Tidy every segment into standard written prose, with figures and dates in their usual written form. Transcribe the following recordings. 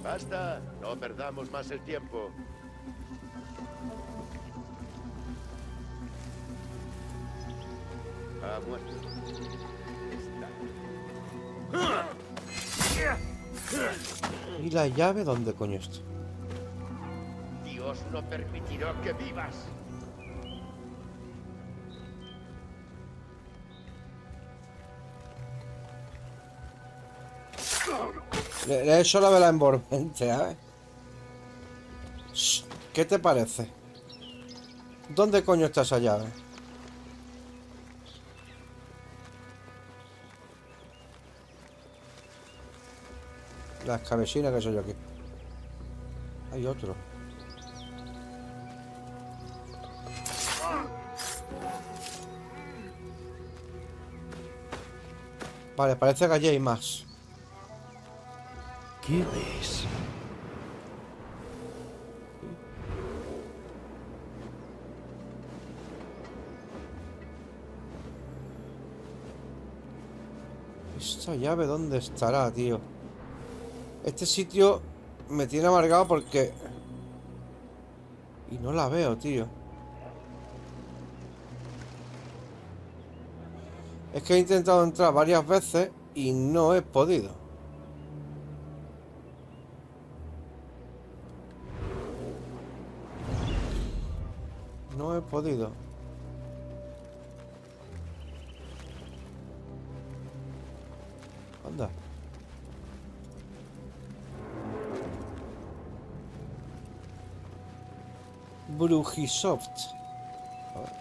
Basta, no perdamos más el tiempo. Ha muerto. Está. ¿Y la llave dónde coño está? Dios no permitirá que vivas. Le he hecho la vela envolvente, ¿eh? ¿Qué te parece? ¿Dónde coño está esa llave? La escabechina que soy yo aquí. Hay otro. Vale, parece que allí hay más. ¿Qué ves? ¿Esta llave dónde estará, tío? Este sitio me tiene amargado porque... Y no la veo, tío. Es que he intentado entrar varias veces y no he podido. No he podido. Anda. Brujisoft. A ver.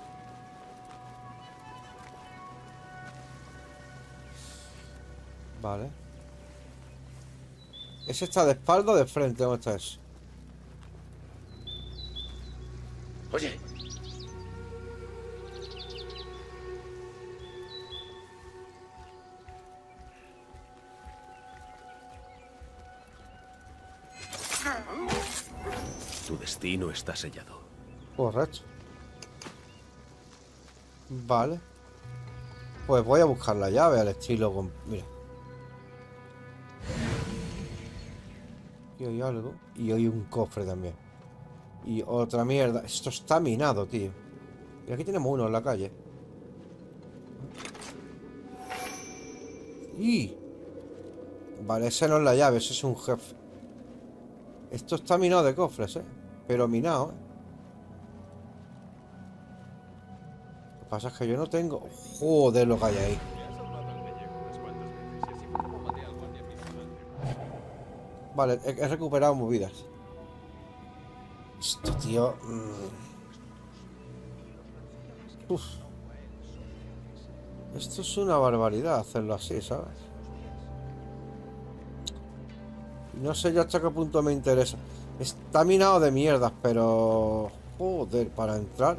Vale. ¿Ese está de espalda o de frente? ¿Dónde está eso? Oye. Tu destino está sellado. Correcto. Vale. Pues voy a buscar la llave al estilo con... Mira. Aquí hay algo. Y hay un cofre también. Y otra mierda. Esto está minado, tío. Y aquí tenemos uno en la calle. ¡Y! Vale, ese no es la llave, ese es un jefe. Esto está minado de cofres, pero minado, Lo que pasa es que yo no tengo... Joder, lo que hay ahí. Vale, he recuperado movidas. Esto, tío... Uf. Esto es una barbaridad hacerlo así, ¿sabes? No sé yo hasta qué punto me interesa. Está minado de mierdas, pero... Joder, para entrar...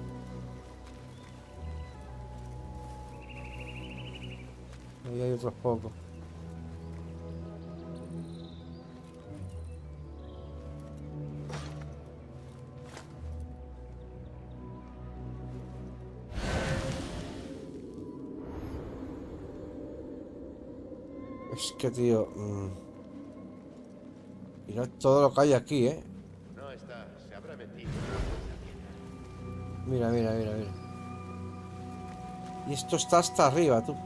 Ahí hay otros pocos. Es que, tío... Mirad todo lo que hay aquí, No está, se habrá metido. Mira, mira, mira, mira. Y esto está hasta arriba, tú.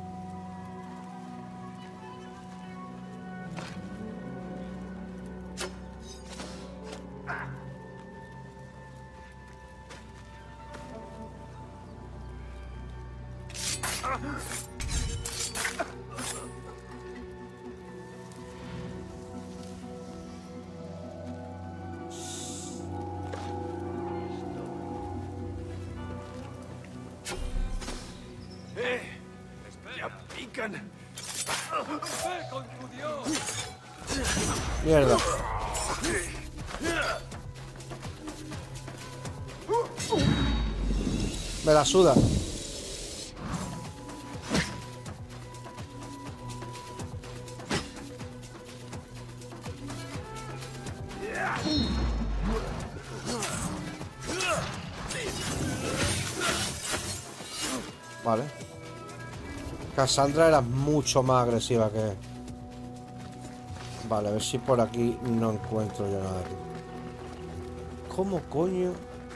¡Ya pican! ¡Ve con tu Dios! Mierda. Me la suda. Vale. Cassandra era mucho más agresiva que... Vale, a ver si por aquí no encuentro yo nada, tío. ¿Cómo coño?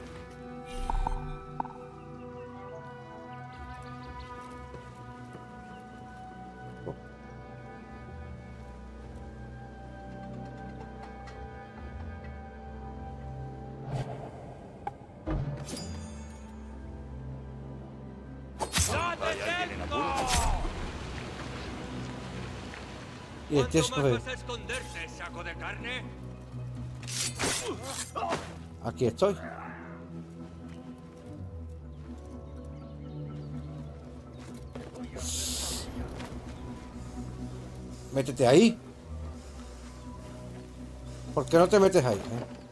¡Ya te tengo! Y el tío ¿Cuánto se más vas a esconderse, saco de carne? Aquí estoy. Métete ahí. ¿Por qué no te metes ahí?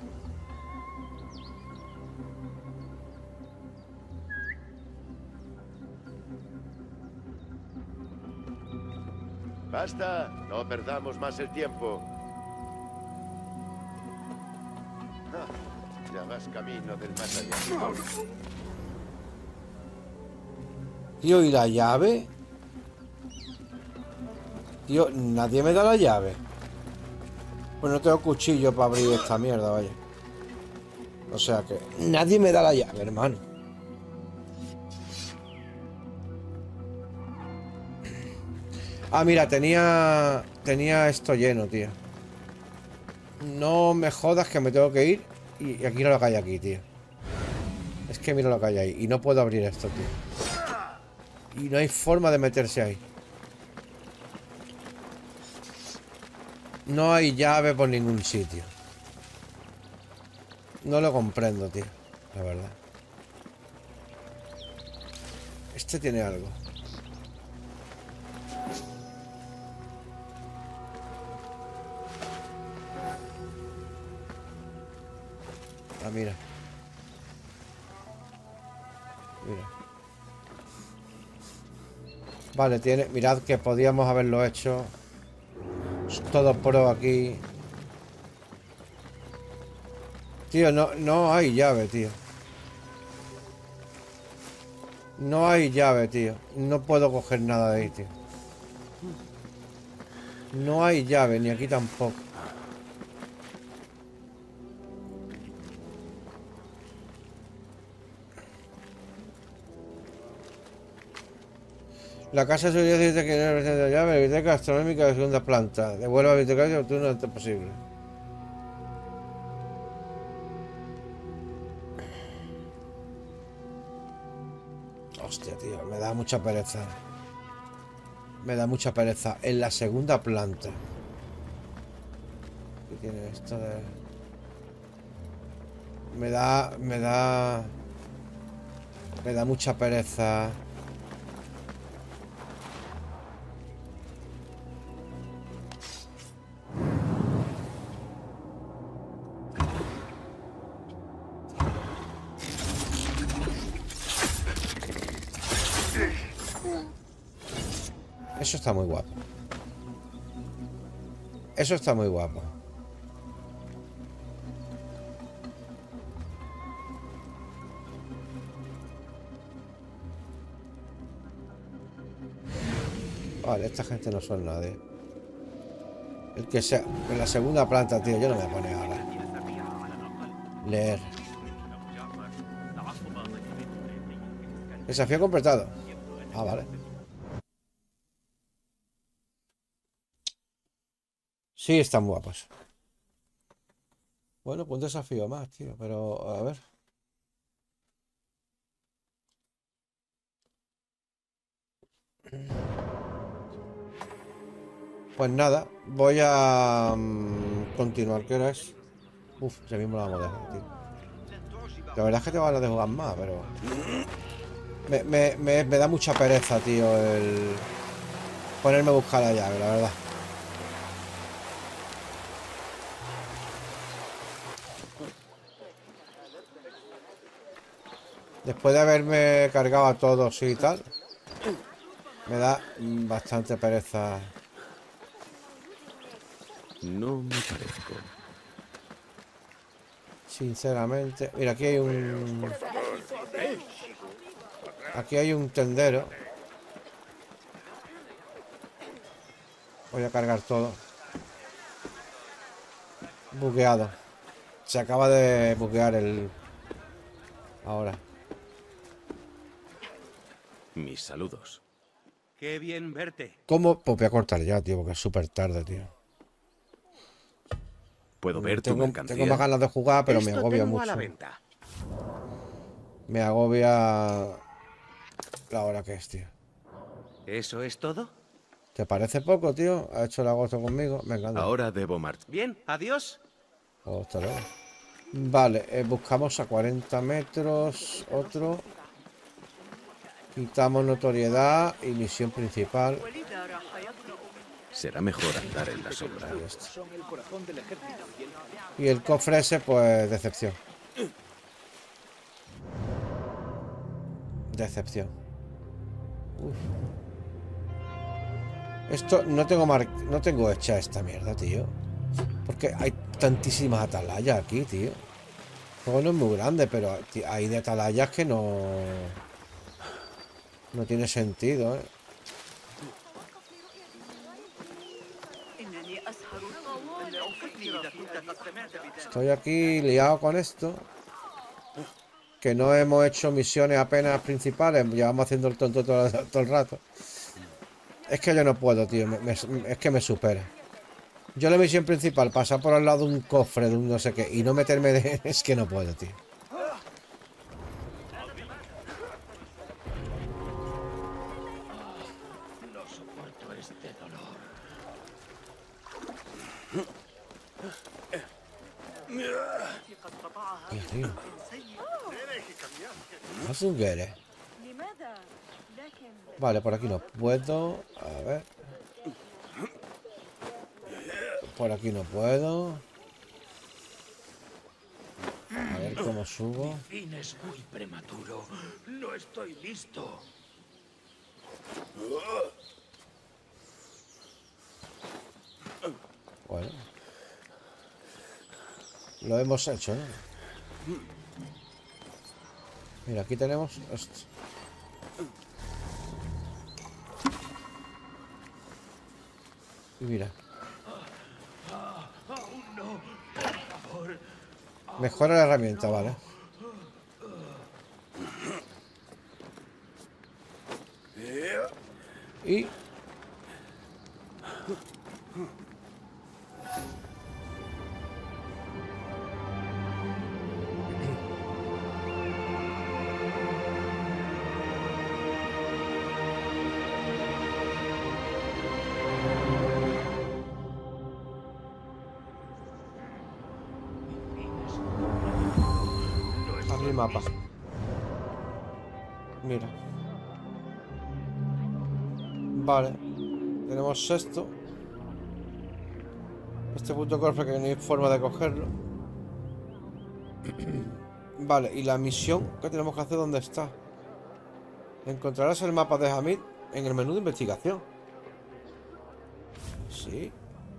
Basta, no perdamos más el tiempo. Ya vas camino del más allá. Tío, ¿y la llave? Tío, nadie me da la llave. Pues no tengo cuchillo para abrir esta mierda, vaya. O sea que nadie me da la llave, hermano. Ah, mira, tenía esto lleno, tío. No me jodas que me tengo que ir. Y aquí no lo que hay aquí, tío. Es que mira lo que hay ahí. Y no puedo abrir esto, tío. Y no hay forma de meterse ahí. No hay llave por ningún sitio. No lo comprendo, tío. La verdad. Este tiene algo. Ah, mira. Mira. Vale, tiene... Mirad que podíamos haberlo hecho. Es todo pro aquí. Tío, no hay llave, tío. No hay llave, tío. No puedo coger nada de ahí, tío. No hay llave, ni aquí tampoco. La casa seguridad dice que no hay presencia de llave. La biblioteca astronómica de segunda planta. Devuelve a la biblioteca y obtuvo lo antes posible. Hostia, tío, me da mucha pereza. Me da mucha pereza. En la segunda planta. ¿Qué tiene esto de...? Me da mucha pereza. Eso está muy guapo. Eso está muy guapo. Vale, esta gente no son nadie. El que sea... En la segunda planta, tío, yo no me voy a poner ahora. Leer. Desafío completado. Ah, vale. Sí, están guapos. Bueno, pues un desafío más, tío. Pero, a ver. Pues nada, voy a continuar. ¿Qué hora es? Uf, ya mismo la vamos a dejar, tío. La verdad es que te van a de jugar más, pero... Me da mucha pereza, tío, el... ponerme a buscar la llave, la verdad. Después de haberme cargado a todos y tal, me da bastante pereza. No me parezco. Sinceramente. Mira, aquí hay un... Aquí hay un tendero. Voy a cargar todo. Bugueado. Se acaba de buguear el... Ahora. Mis saludos. Qué bien verte. ¿Cómo? Pues voy a cortar ya, tío, porque es súper tarde, tío. ¿Puedo ver tu Tengo mercancía? más ganas de jugar, pero me Esto agobia tengo a la mucho. venta. Me agobia la hora que es, tío. ¿Eso es todo? ¿Te parece poco, tío? ¿Ha hecho el agosto conmigo? Venga, anda. Ahora debo marchar. Bien, adiós. Oh, hasta luego. Vale, buscamos a 40 metros. Otro. Quitamos notoriedad y misión principal. Será mejor andar en la sombra. Ahí está. Y el cofre ese, pues, decepción. Decepción. Uf. Esto no tengo hecha esta mierda, tío. Porque hay tantísimas atalayas aquí, tío. El juego no es muy grande, pero hay de atalayas que no tiene sentido, ¿eh? Estoy aquí liado con esto. Que no hemos hecho misiones apenas principales. Llevamos haciendo el tonto todo el rato. Es que yo no puedo, tío. Es que me supera. Yo la misión principal, pasar por al lado de un cofre, de un no sé qué, y no meterme de... Es que no puedo, tío. No soporto este dolor. Tío. Haz un guere. Vale, por aquí no puedo. A ver. Por aquí no puedo. A ver cómo subo. Fin es muy prematuro. No estoy listo. Bueno. Lo hemos hecho, ¿no? Mira, aquí tenemos esto. Y mira. Mejora la herramienta, vale. Y... abrir mapa. Mira. Vale. Tenemos esto. Este puto cofre que no hay forma de cogerlo. Vale, y la misión que tenemos que hacer, ¿dónde está? Encontrarás el mapa de Hamid en el menú de investigación. Sí.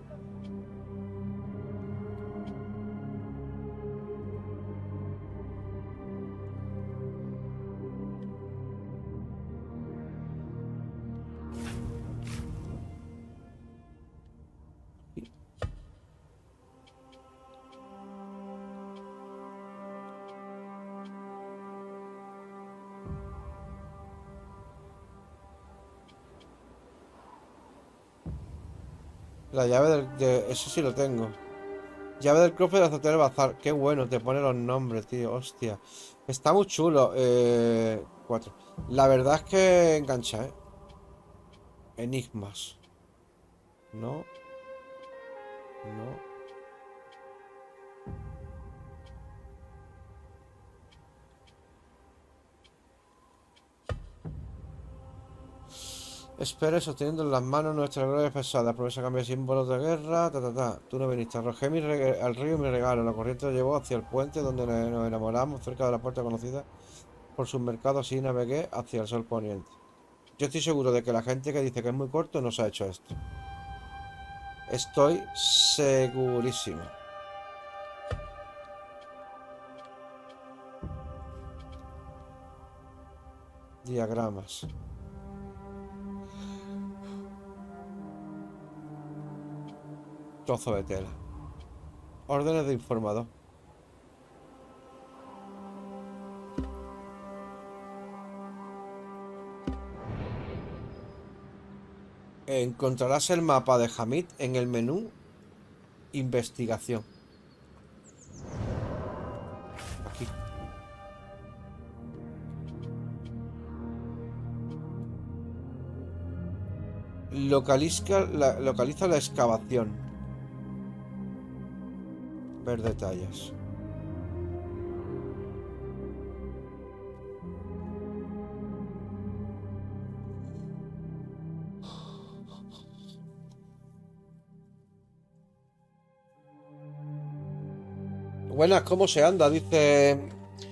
La llave eso sí lo tengo. Llave del cofre de la azotea del bazar. Qué bueno, te pone los nombres, tío. Hostia. Está muy chulo. 4. La verdad es que engancha, ¿eh? Enigmas. No. No. Espere sosteniendo en las manos nuestra gloria pesada. Promesa cambia símbolos de guerra. Tú no viniste. Arrojé al río mi regalo. La corriente lo llevó hacia el puente donde nos enamoramos, cerca de la puerta conocida por sus mercados. Así navegué hacia el sol poniente. Yo estoy seguro de que la gente que dice que es muy corto no se ha hecho esto. Estoy segurísimo. Diagramas. Trozo de tela. Órdenes de informador. Encontrarás el mapa de Hamid en el menú Investigación. Aquí. Localiza la excavación. Ver detalles. Buenas, ¿cómo se anda? Dice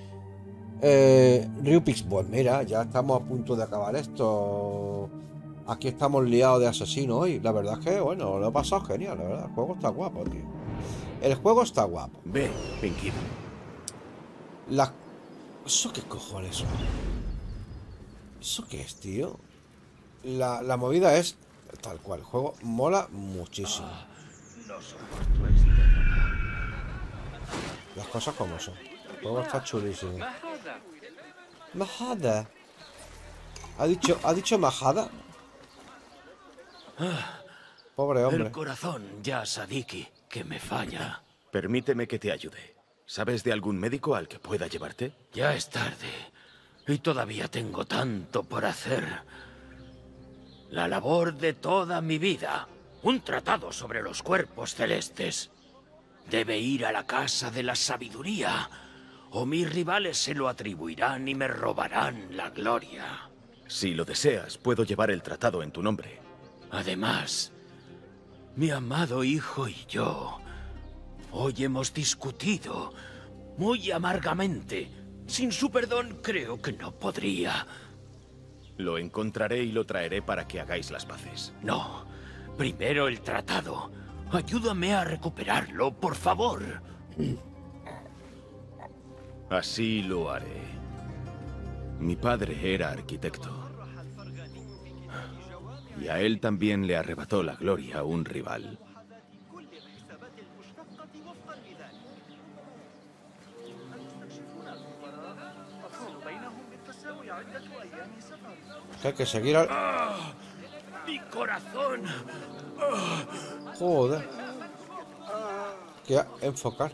Ryupix. Pues mira, ya estamos a punto de acabar esto. Aquí estamos liados de asesino hoy. La verdad es que, bueno, lo he pasado genial, la verdad. El juego está guapo, tío. El juego está guapo. Ve, Pinky. ¿Eso qué cojones son? ¿Eso qué es, tío? La movida es tal cual. El juego mola muchísimo. No soporto este dolor. Las cosas como son. El juego está chulísimo. Majada. Majada. ¿Ha dicho majada? Pobre El hombre. corazón, ya, Sadiki, que me falla. Permíteme que te ayude. ¿Sabes de algún médico al que pueda llevarte? Ya es tarde. Y todavía tengo tanto por hacer. La labor de toda mi vida. Un tratado sobre los cuerpos celestes. Debe ir a la casa de la sabiduría, o mis rivales se lo atribuirán y me robarán la gloria. Si lo deseas, puedo llevar el tratado en tu nombre. Además, mi amado hijo y yo, hoy hemos discutido muy amargamente. Sin su perdón, creo que no podría. Lo encontraré y lo traeré para que hagáis las paces. No, primero el tratado. Ayúdame a recuperarlo, por favor. Así lo haré. Mi padre era arquitecto. Y a él también le arrebató la gloria un rival. Que hay que seguir al... ¡Mi corazón! Joder. Que enfocar.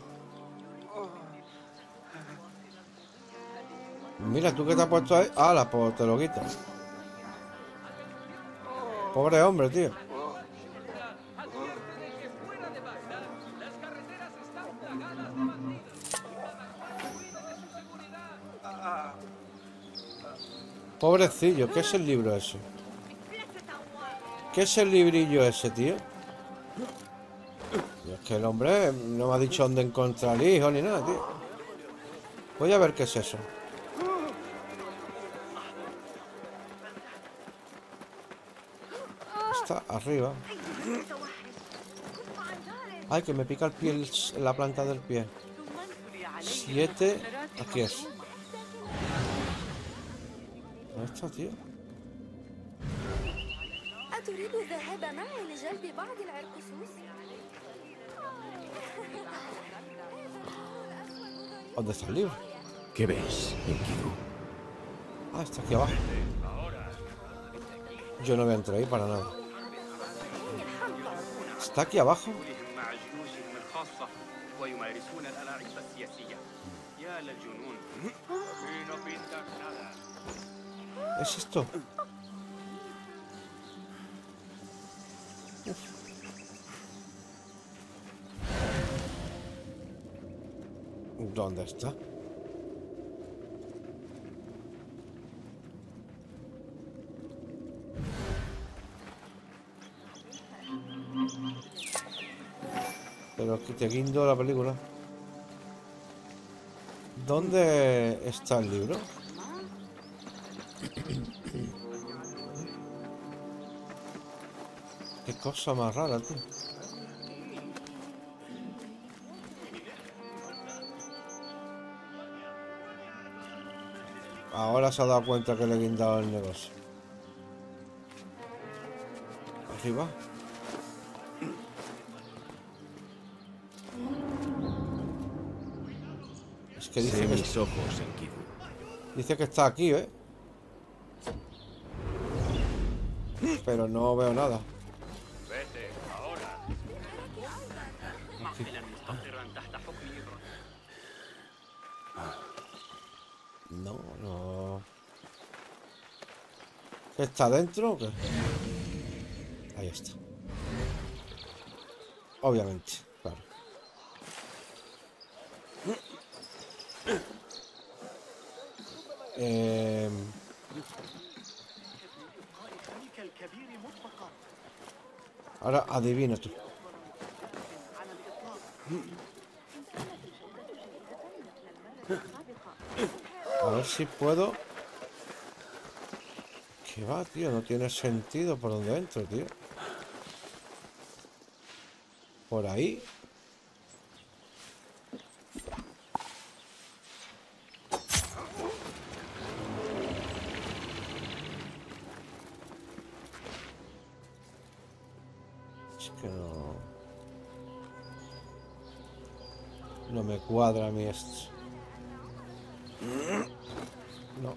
Mira, tú que te has puesto ahí. ¡Hala! Pues te lo quitas. Pobre hombre, tío. Pobrecillo, ¿qué es el libro ese? ¿Qué es el librillo ese, tío? Y es que el hombre no me ha dicho dónde encontrar el hijo ni nada, tío. Voy a ver qué es eso. Está arriba. Ay, que me pica el pie, la planta del pie. 7. Aquí es. ¿Dónde está, tío? أتريد الذهاب معي لجلب بعض العرقسوس؟ ¿Dónde está el libro? ¿Qué ves, Enkidu? Ah, está aquí abajo. Yo no voy a entrar ahí para nada. ¿Está aquí abajo? ¿Es esto? ¿Dónde está? Pero que te guindo la película. ¿Dónde está el libro? Qué cosa más rara, tío. Ahora se ha dado cuenta que le he guindado el negocio. Arriba. Es que Sé mis ojos, Enkidu. dice que está aquí, ¿eh? Pero no veo nada. No, no. ¿Está dentro o qué? Ahí está. Obviamente, claro. Ahora adivina tú. A ver si puedo. ¿Qué va, tío? No tiene sentido por donde entro, tío. Por ahí. Es que no. No me cuadra a mí esto. No.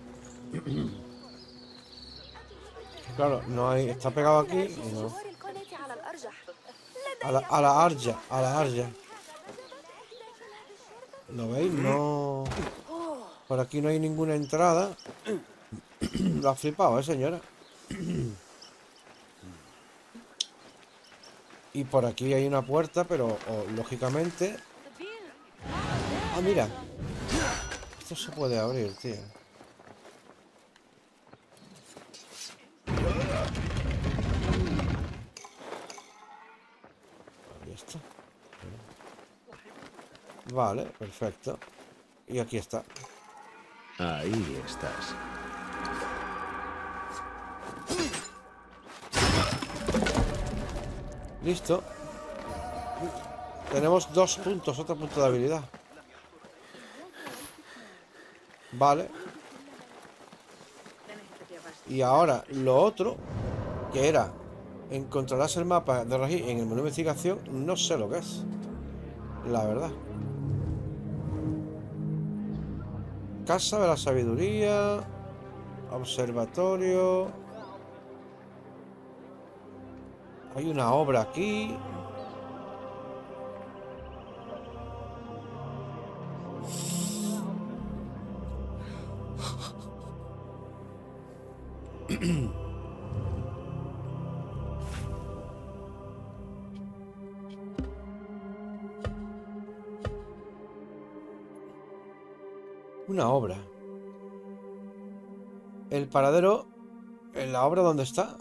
Claro, no hay. Está pegado aquí y no. جوار القناة على الأرجح. A la arja, a la arja. ¿Lo veis? No. Por aquí no hay ninguna entrada. Lo ha flipado, señora. Y por aquí hay una puerta, pero lógicamente. Ah, mira. Esto se puede abrir, tío. Ahí está. Vale, perfecto. Y aquí está. Ahí estás. Listo. Tenemos 2 puntos, otro punto de habilidad. Vale. Y ahora lo otro, que era encontrarás el mapa de Raji en el menú de investigación, no sé lo que es. La verdad. Casa de la Sabiduría. Observatorio. Hay una obra aquí. Una obra. El paradero en la obra, ¿dónde está?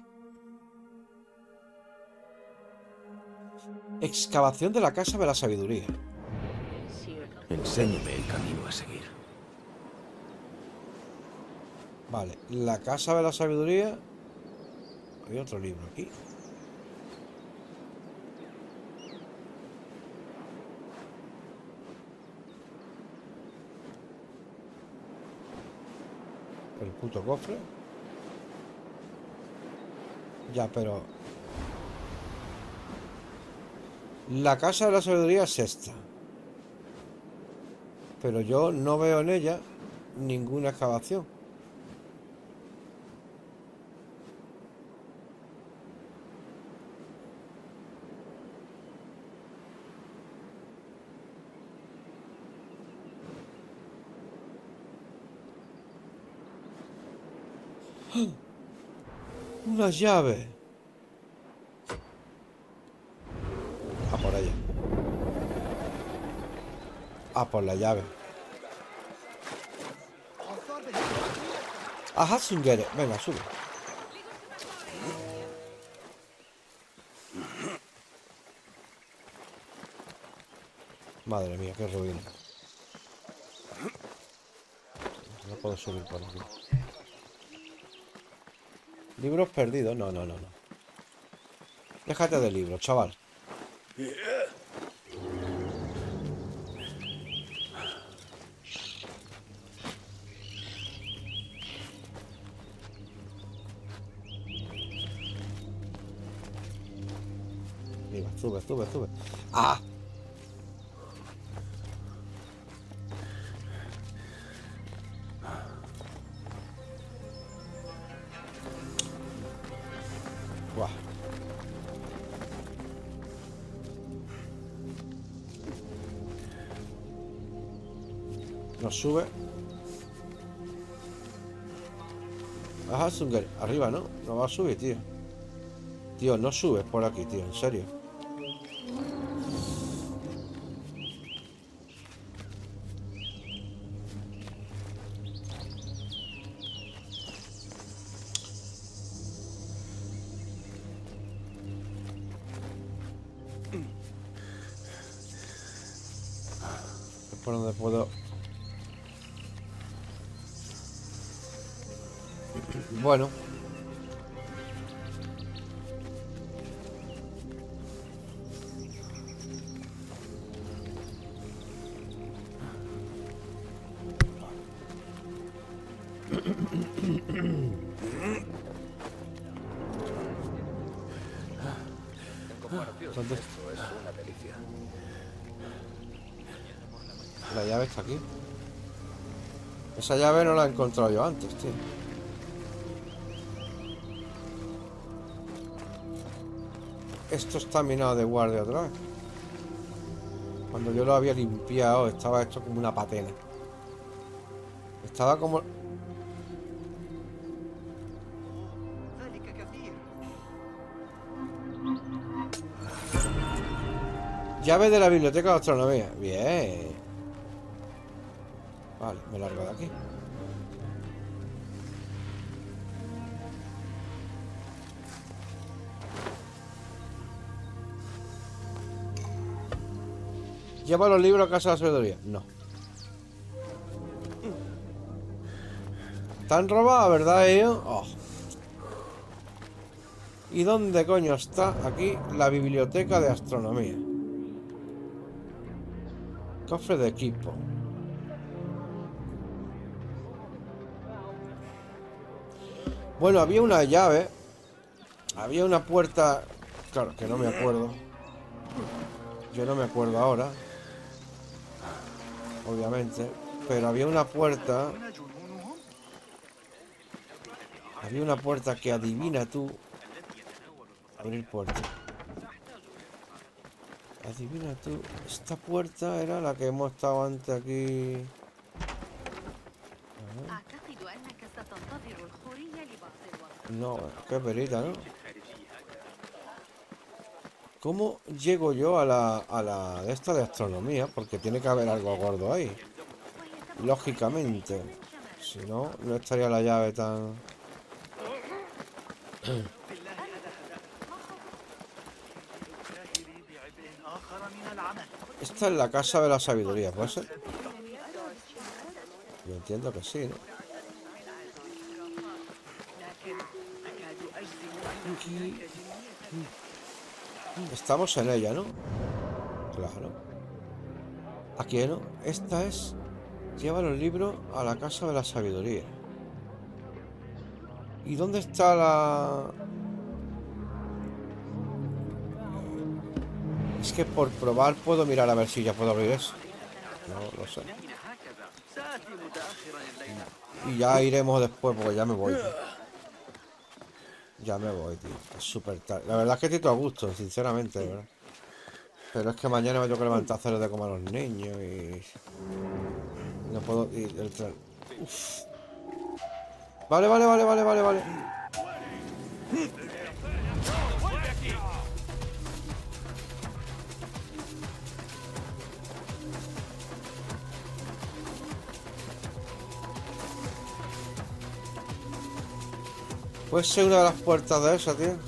Excavación de la Casa de la Sabiduría. Enséñame el camino a seguir. Vale, la Casa de la Sabiduría. Hay otro libro aquí. El puto cofre. Ya, pero... La Casa de la Sabiduría es esta. Pero yo no veo en ella ninguna excavación. Una llave. A por ella. A por la llave. Ajá, sin querer. Venga, sube. Madre mía, qué ruina. No puedo subir por aquí. Libros perdidos. No, no, no, no. Déjate de libros, chaval. Mira, sube, sube, sube. ¡Ah! Nos sube. Ajá, Zunger. Arriba, ¿no? No va a subir, tío. Tío, no subes por aquí, tío. En serio. Por donde puedo. Bueno. ¿Dónde está? La llave está aquí. Esa llave no la he encontrado yo antes, tío. Esto está minado de guardia otra vez. Cuando yo lo había limpiado estaba hecho como una patena. Estaba como... Llave de la biblioteca de astronomía. Bien. Vale, me largo de aquí. ¿Lleva los libros a casa de la sabiduría? No. ¿Están robados, verdad, ellos? Oh. ¿Y dónde coño está aquí la biblioteca de astronomía? Cofre de equipo. Bueno, había una llave. Había una puerta. Claro, que no me acuerdo. Yo no me acuerdo ahora. Obviamente. Pero había una puerta. Había una puerta que adivina tú. Abrir puerta. Adivina tú. Esta puerta era la que hemos estado antes aquí. No, qué perita, ¿no? ¿Cómo llego yo a la de esta de astronomía? Porque tiene que haber algo gordo ahí. Lógicamente. Si no, no estaría la llave tan... Esta es la casa de la sabiduría, ¿puede ser? Yo entiendo que sí, ¿no? Estamos en ella, ¿no? Claro. Aquí, ¿no? Esta es... Lleva los libros a la casa de la sabiduría. ¿Y dónde está la...? Es que por probar puedo mirar a ver si ya puedo abrir eso. No lo sé. Y ya iremos después porque ya me voy, tío. Ya me voy, tío. Es súper tarde. La verdad es que estoy todo a gusto, sinceramente, de verdad. Pero es que mañana me tengo que levantar a hacerle de comer a los niños y... No puedo ir el tren. Uf. Vale. Puede ser una de las puertas de esa, tío.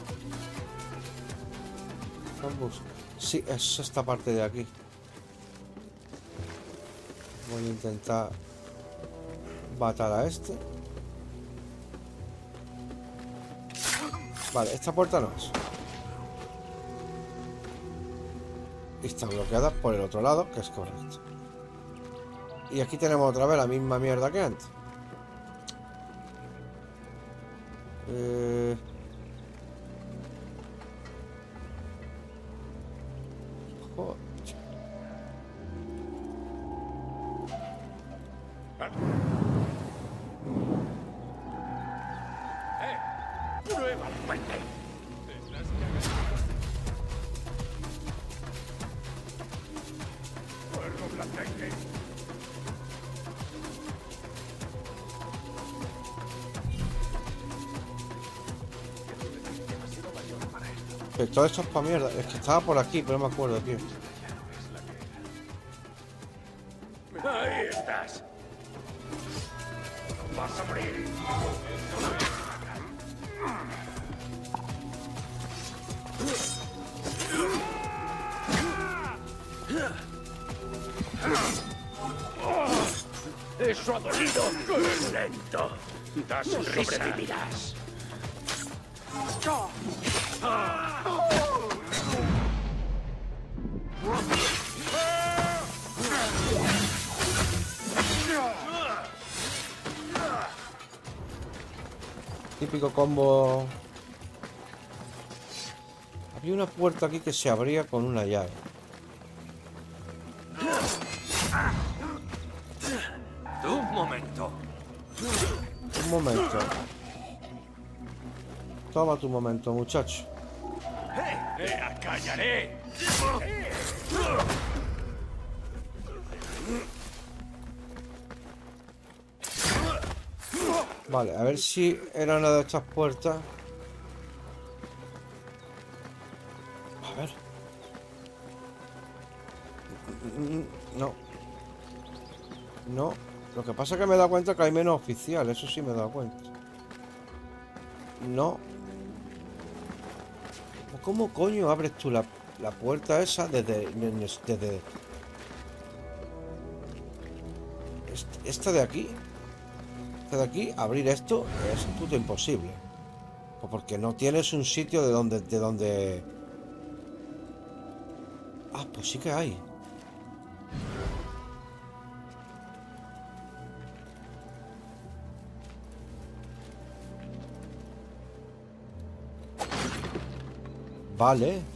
Sí, es esta parte de aquí. Voy a intentar matar a este. Vale, esta puerta no es. Y está bloqueada por el otro lado, que es correcto. Y aquí tenemos otra vez la misma mierda que antes. Joder. ¡Prueba la fuente! Pero todo esto es para mierda. Es que estaba por aquí, pero no me acuerdo, tío. Ahí estás. Vas a morir. Eso ha dolido. ¡Qué lento! Das sobrevivirás. Típico combo. Había una puerta aquí que se abría con una llave. Un momento. Un momento. Toma tu momento, muchacho. ¡Callaré! Vale, a ver si era una de estas puertas. A ver. No. No. Lo que pasa es que me he dado cuenta que hay menos oficial. Eso sí me he dado cuenta. No. ¿Cómo coño abres tú la puerta esa desde esta de aquí? Esta de aquí, abrir esto es puto imposible. Pues porque no tienes un sitio de donde... Ah, pues sí que hay. Vale.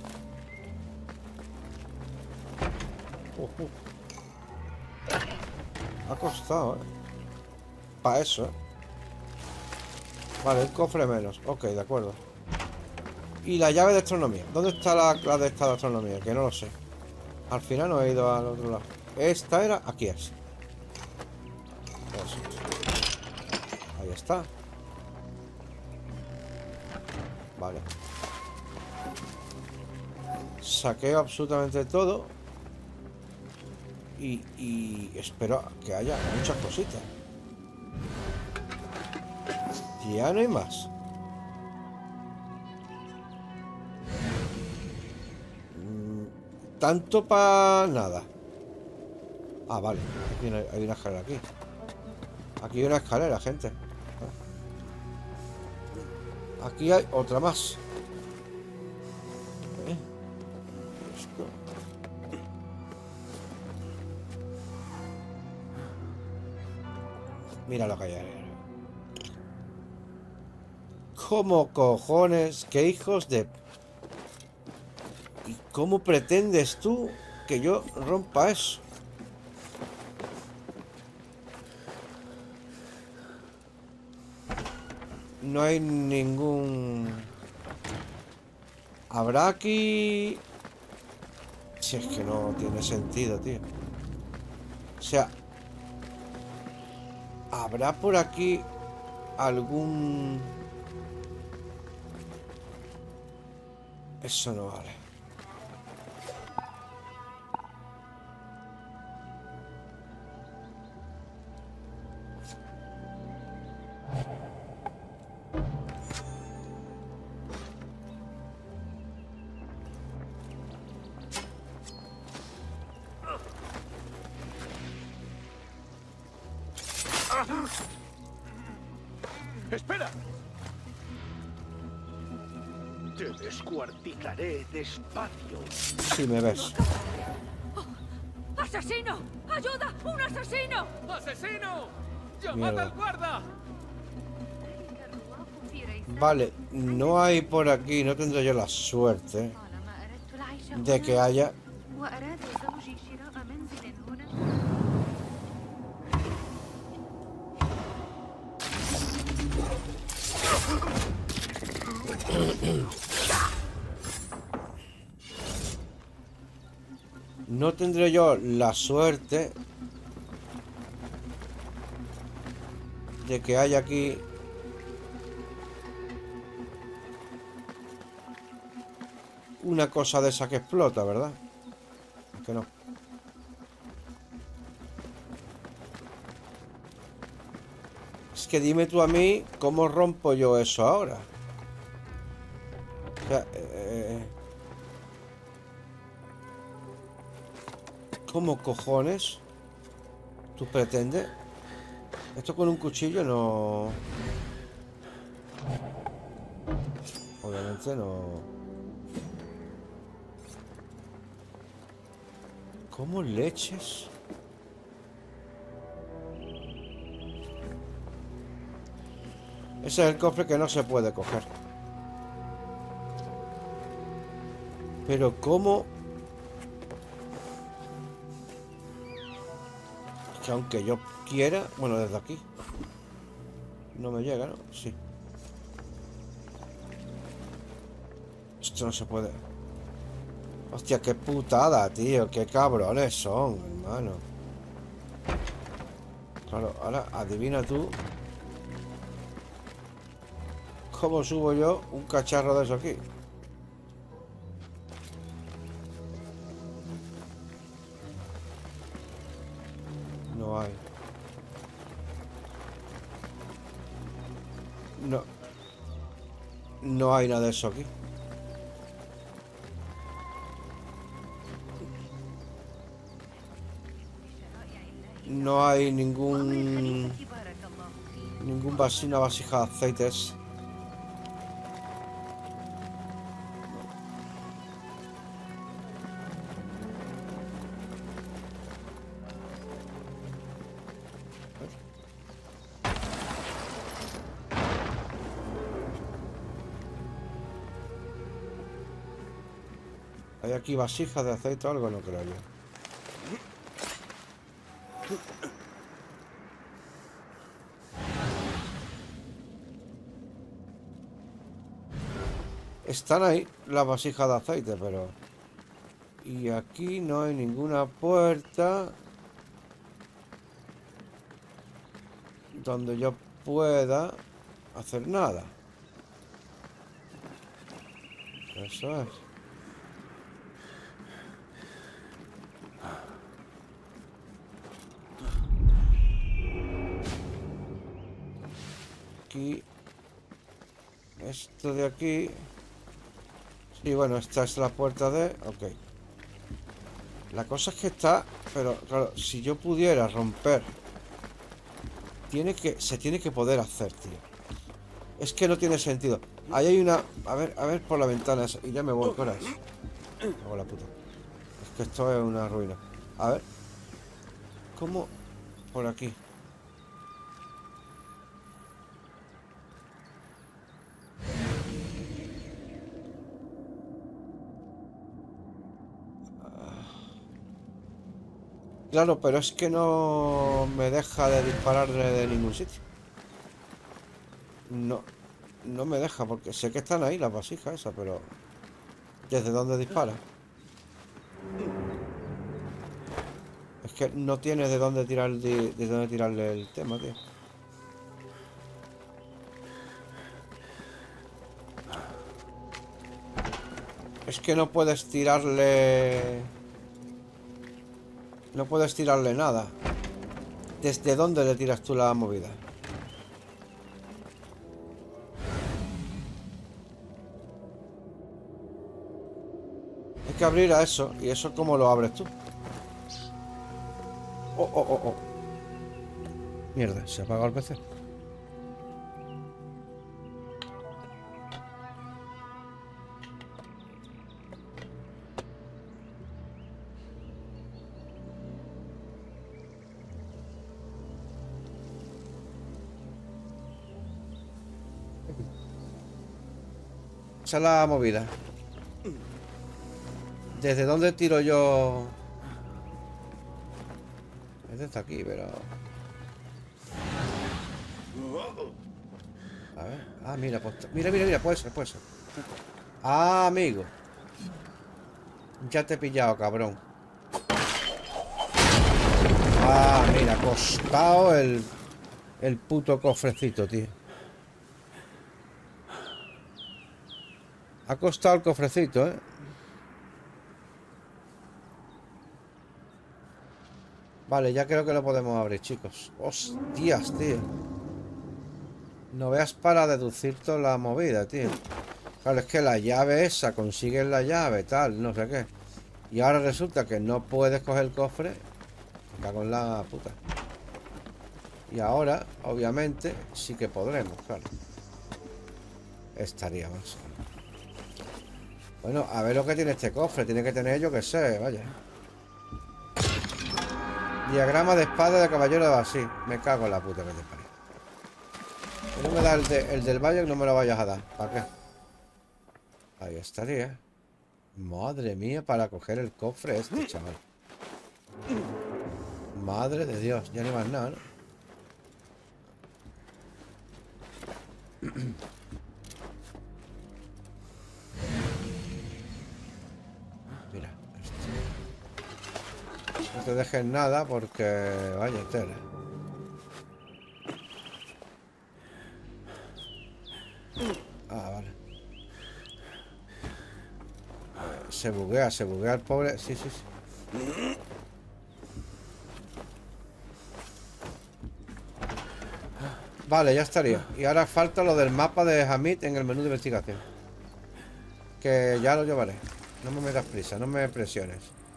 Ha costado, para eso, Vale, el cofre menos. Ok, de acuerdo. Y la llave de astronomía. ¿Dónde está la de esta de astronomía? Que no lo sé. Al final no he ido al otro lado. Esta era... Aquí es. Eso. Ahí está. Vale. Saqueo absolutamente todo. Y espero que haya muchas cositas. Ya no hay más. Tanto para nada. Ah, vale. Hay una escalera aquí. Aquí hay una escalera, gente. Aquí hay otra más. Esto. Mira lo que hay ahí. ¿Cómo cojones? ¿Qué hijos de...? ¿Y cómo pretendes tú que yo rompa eso? No hay ningún... ¿Habrá aquí...? Si es que no tiene sentido, tío. O sea... ¿Habrá por aquí algún...? Eso no vale. ¡Espera! Te descuartizaré despacio. Si me ves. ¡Asesino! ¡Ayuda! ¡Un asesino! ¡Asesino! ¡Llamad Mierda. al guarda! Vale, no hay por aquí, no tendré yo la suerte de que haya... No tendré yo la suerte de que haya aquí una cosa de esa que explota, ¿verdad? Que no. Es que dime tú a mí cómo rompo yo eso ahora. O sea, ¿cómo cojones tú pretendes? Esto con un cuchillo no... Obviamente no... ¿Cómo leches? Ese es el cofre que no se puede coger. Pero ¿cómo? Es que aunque yo quiera... Bueno, desde aquí no me llega, ¿no? Sí. Esto no se puede. Hostia, qué putada, tío. Qué cabrones son, hermano. Claro, ahora adivina tú cómo subo yo un cacharro de eso aquí. No hay. No. No hay nada de eso aquí. No hay ningún una vasija de aceites. ¿Hay aquí vasijas de aceite o algo? No creo yo. Están ahí las vasijas de aceite, pero... Y aquí no hay ninguna puerta donde yo pueda hacer nada. Eso es. Aquí... Esto de aquí... Sí, bueno, esta es la puerta de... Ok. La cosa es que está... Pero, claro, si yo pudiera romper... Se tiene que poder hacer, tío. Es que no tiene sentido. Ahí hay una... A ver por la ventana esa. Y ya me voy, ¿qué hora es? Me hago la puta. Es que esto es una ruina. A ver. ¿Cómo? Por aquí. Claro, pero es que no me deja de dispararle de ningún sitio. No me deja, porque sé que están ahí las vasijas esas, pero... ¿Desde dónde dispara? Es que no tiene de dónde tirar de dónde tirarle el tema, tío. Es que no puedes tirarle... No puedes tirarle nada. ¿Desde dónde le tiras tú la movida? Hay que abrir a eso. ¿Y eso cómo lo abres tú? Oh. Mierda, se ha apagado el PC. Esa es la movida. ¿Desde dónde tiro yo? Es desde aquí, pero... A ver. Ah, mira, pues... Mira, puede ser. Ah, amigo. Ya te he pillado, cabrón. Ah, mira, costado el puto cofrecito, tío. Ha costado el cofrecito, ¿eh? Vale, ya creo que lo podemos abrir, chicos. Hostias, tío. No veas para deducir toda la movida, tío. Claro, es que la llave esa, consigues la llave, tal, no sé qué. Y ahora resulta que no puedes coger el cofre. Me cago en la puta. Y ahora, obviamente, sí que podremos, claro. Estaría más. Bueno, a ver lo que tiene este cofre. Tiene que tener, yo que sé, vaya. Diagrama de espada de caballero de Basí. Me cago en la puta que te parió. No me da el del valle, no me lo vayas a dar. ¿Para qué? Ahí estaría. Madre mía, para coger el cofre este, chaval. Madre de Dios, ya no hay más nada, ¿no? Mira, esto. No te dejes nada porque... Vaya tela. Ah, vale. Se buguea el pobre. Sí, sí, sí. Vale, ya estaría. Y ahora falta lo del mapa de Hamid en el menú de investigación. Que ya lo llevaré. No me metas prisa, no me presiones.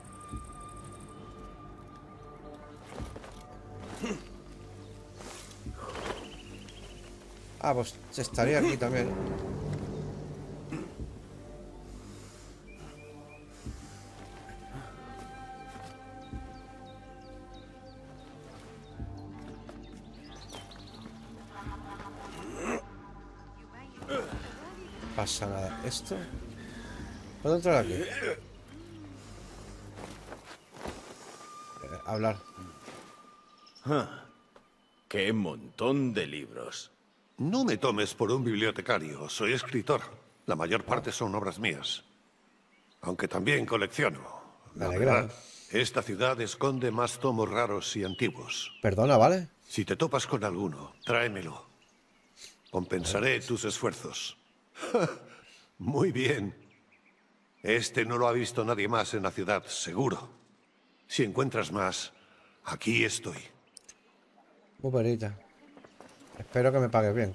Ah, pues estaría aquí también. Pasa nada. ¿Esto? ¿Puedo entrar aquí? Hablar. ¡Qué montón de libros! No me tomes por un bibliotecario, soy escritor. La mayor parte son obras mías. Aunque también colecciono. La Me alegra. verdad, esta ciudad esconde más tomos raros y antiguos. Perdona, ¿vale? Si te topas con alguno, tráemelo. Compensaré tus esfuerzos. Muy bien. Este no lo ha visto nadie más en la ciudad, seguro. Si encuentras más, aquí estoy. Muy bonita. Espero que me pagues bien.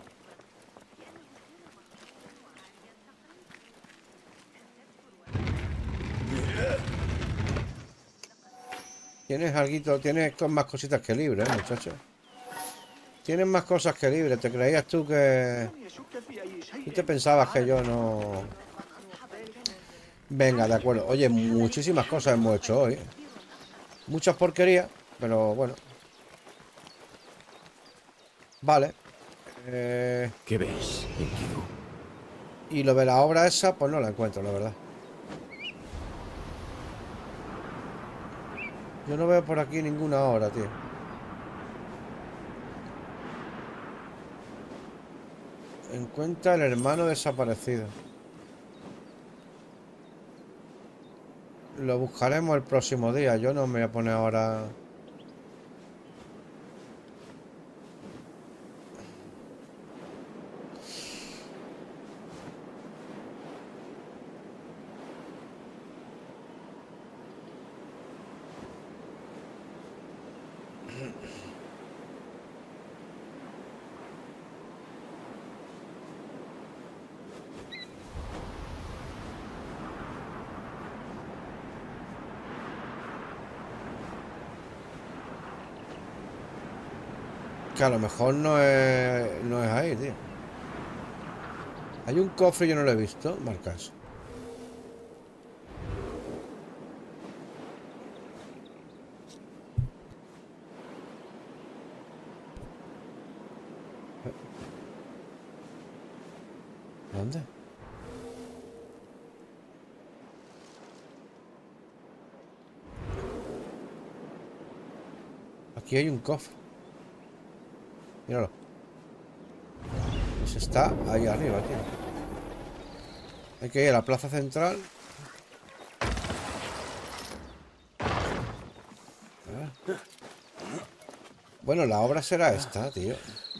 Tienes alguito, tienes más cositas que libres, muchacho. Tienes más cosas que libres. ¿Te creías tú que... ¿Tú te pensabas que yo no...? Venga, de acuerdo. Oye, muchísimas cosas hemos hecho hoy. Muchas porquerías, pero bueno. Vale. ¿Qué ves, Enkidu? Y lo de la obra esa, pues no la encuentro, la verdad. Yo no veo por aquí ninguna obra, tío. Encuentra el hermano desaparecido. Lo buscaremos el próximo día. Yo no me voy a poner ahora... Que a lo mejor no es ahí, tío. Hay un cofre, yo no lo he visto, marcas. ¿Dónde? Aquí hay un cofre. Míralo. Pues está ahí arriba, tío. Hay que ir a la plaza central. Bueno, la obra será esta, tío.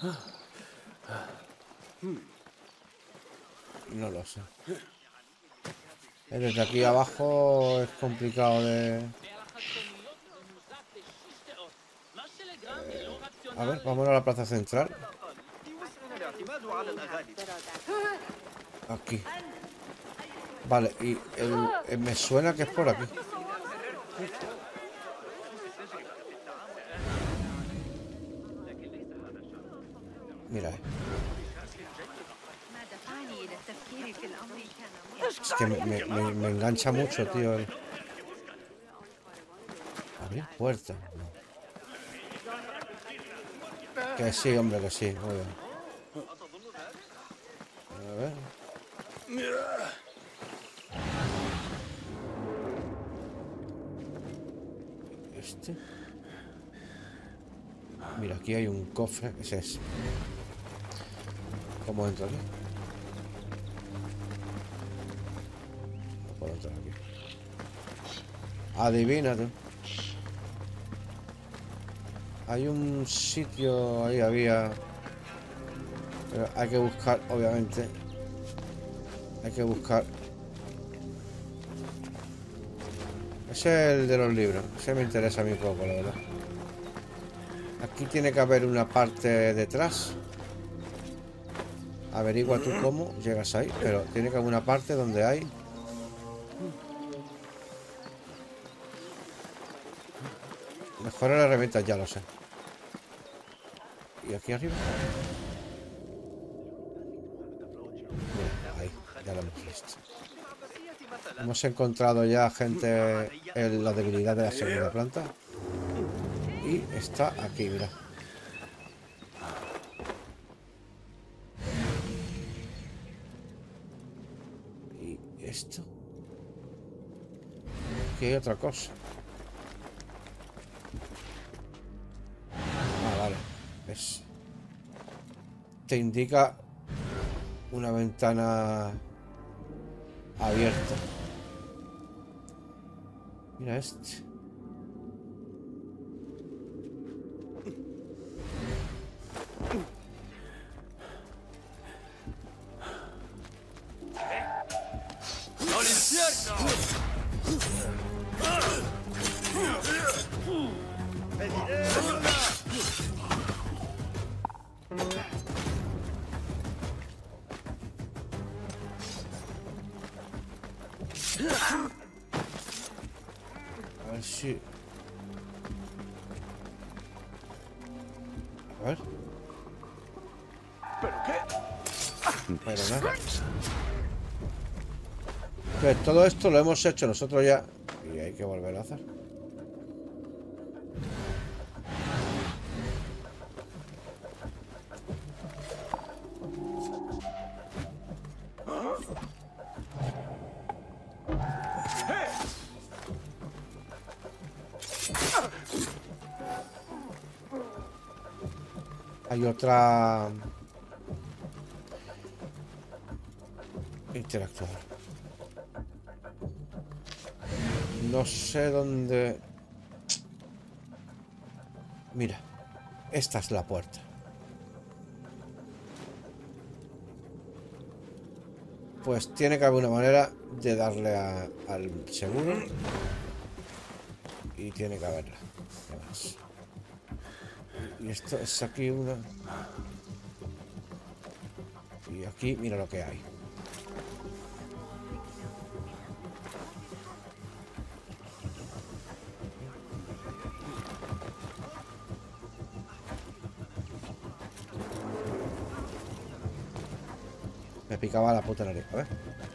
No lo sé. Desde aquí abajo es complicado de... A ver, vamos a la plaza central. Aquí. Vale, y me suena que es por aquí. Mira. Es que me engancha mucho, tío. Abrir puerta. No. Que sí, hombre, que sí. Muy bien. A ver. Este. Mira, aquí hay un cofre. Ese es. ¿Cómo entro aquí? No puedo entrar aquí. Adivina tú. Hay un sitio, ahí había... Pero hay que buscar, obviamente. Hay que buscar. Ese es el de los libros. Ese me interesa a mí un poco, la verdad. Aquí tiene que haber una parte detrás. Averigua tú cómo llegas ahí. Pero tiene que haber una parte donde hay... Mejora las herramientas, ya lo sé. ¿Y aquí arriba? Mira, ahí, ya lo hemos visto. Hemos encontrado ya gente en la debilidad de la segunda planta. Y está aquí, mira. ¿Y esto? Aquí hay otra cosa. Te indica una ventana abierta. Mira este. ¡Al infierno! A ver si... A ver. ¿Pero qué? Pero nada. Pues todo esto lo hemos hecho nosotros ya. Y hay que volver a hacer. Hay otra... Interactuar. No sé dónde... Mira. Esta es la puerta. Pues tiene que haber una manera de darle al seguro. Y tiene que haberla. Además. Y esto es aquí una... Y aquí mira lo que hay. Me picaba la puta nariz. A ver.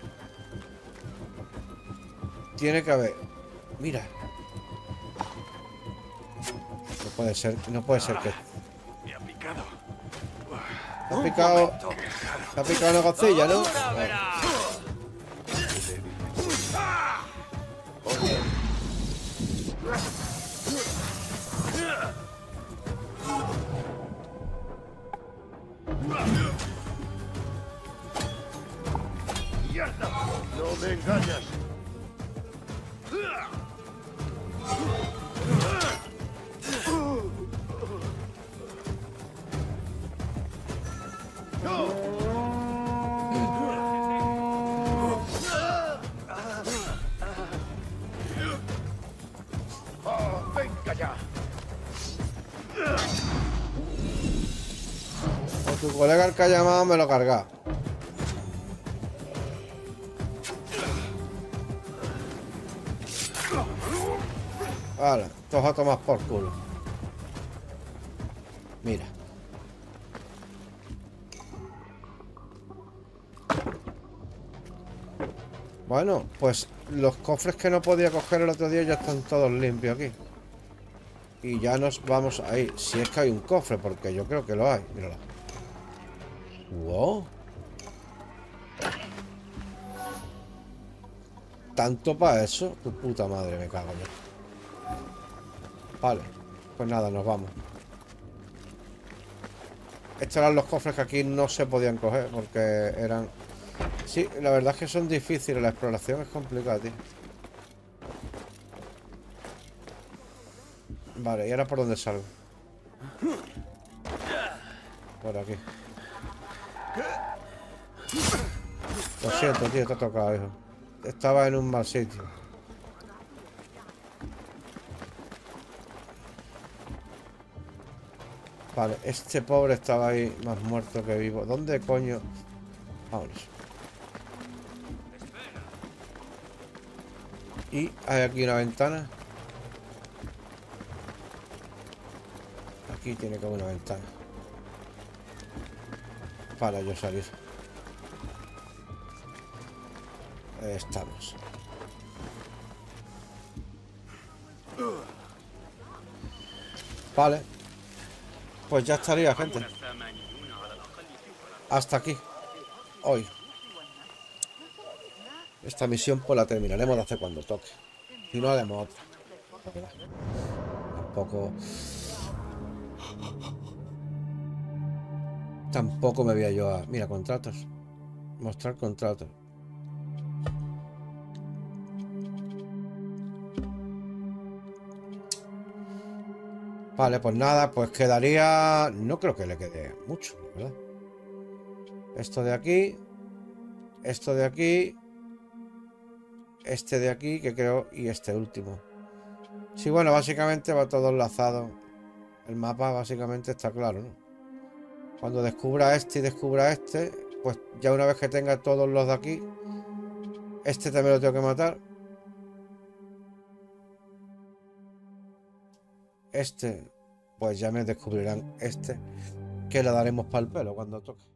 Tiene que haber... Mira. No puede ser que... Me ha picado. Te ha picado una cosilla, ¿no? ¡No me engañas! ¡Venga ya! colega el que ha llamado me lo carga. Vale, todos a tomar por culo. Mira. Bueno, pues los cofres que no podía coger el otro día ya están todos limpios aquí. Y ya nos vamos a ir. Si es que hay un cofre, porque yo creo que lo hay. Míralo. Wow. ¿Tanto para eso? Tu puta madre, me cago yo. Vale. Pues nada, nos vamos. Estos eran los cofres que aquí no se podían coger porque eran... Sí, la verdad es que son difíciles. La exploración es complicada, tío. Vale, ¿y ahora por dónde salgo? Por aquí. Lo siento, tío, te ha tocado, hijo. Estaba en un mal sitio. Vale, este pobre estaba ahí más muerto que vivo. ¿Dónde coño? Vámonos. Y hay aquí una ventana. Aquí tiene como una ventana para yo salir. Estamos. Vale. Pues ya estaría, gente. Hasta aquí. Hoy. Esta misión pues la terminaremos de hacer cuando toque. Si no, haremos otra. Tampoco me voy a yo a... Mira, contratos. Mostrar contratos. Vale, pues nada, pues quedaría... No creo que le quede mucho, ¿verdad? Esto de aquí. Esto de aquí. Este de aquí, que creo... Y este último. Sí, bueno, básicamente va todo enlazado. El mapa básicamente está claro, ¿no? Cuando descubra este y descubra este, pues ya una vez que tenga todos los de aquí, este también lo tengo que matar. Este, pues ya me descubrirán este, que le daremos para el pelo cuando toque.